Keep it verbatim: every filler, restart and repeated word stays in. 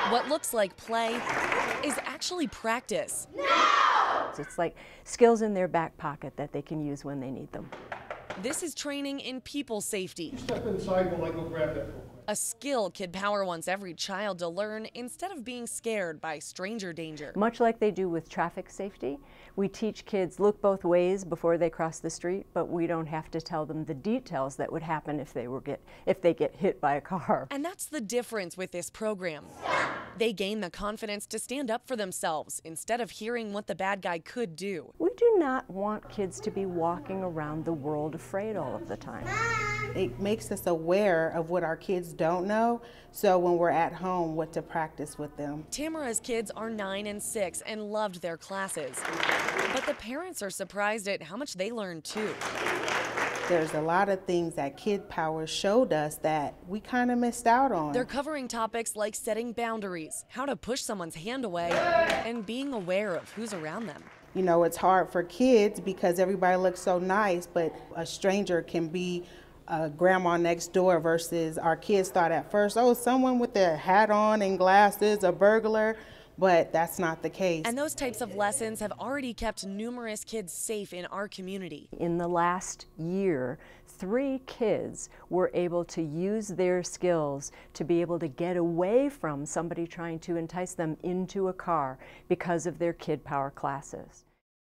What looks like play is actually practice. It's like skills in their back pocket that they can use when they need them. This is training in people safety. You step inside while I go grab that real quick. A skill Kid Power wants every child to learn instead of being scared by stranger danger. Much like they do with traffic safety, we teach kids look both ways before they cross the street, but we don't have to tell them the details that would happen if they were get if they get hit by a car. And that's the difference with this program. They gain the confidence to stand up for themselves instead of hearing what the bad guy could do. We do not want kids to be walking around the world afraid all of the time. It makes us aware of what our kids don't know, so when we're at home, what to practice with them. Tamara's kids are nine and six and loved their classes. But the parents are surprised at how much they learned too. There's a lot of things that Kid Power showed us that we kind of missed out on. They're covering topics like setting boundaries, how to push someone's hand away, and being aware of who's around them. You know, it's hard for kids because everybody looks so nice, but a stranger can be a grandma next door versus our kids thought at first, oh, someone with their hat on and glasses, a burglar. But that's not the case. And those types of lessons have already kept numerous kids safe in our community. In the last year, three kids were able to use their skills to be able to get away from somebody trying to entice them into a car because of their Kid Power classes.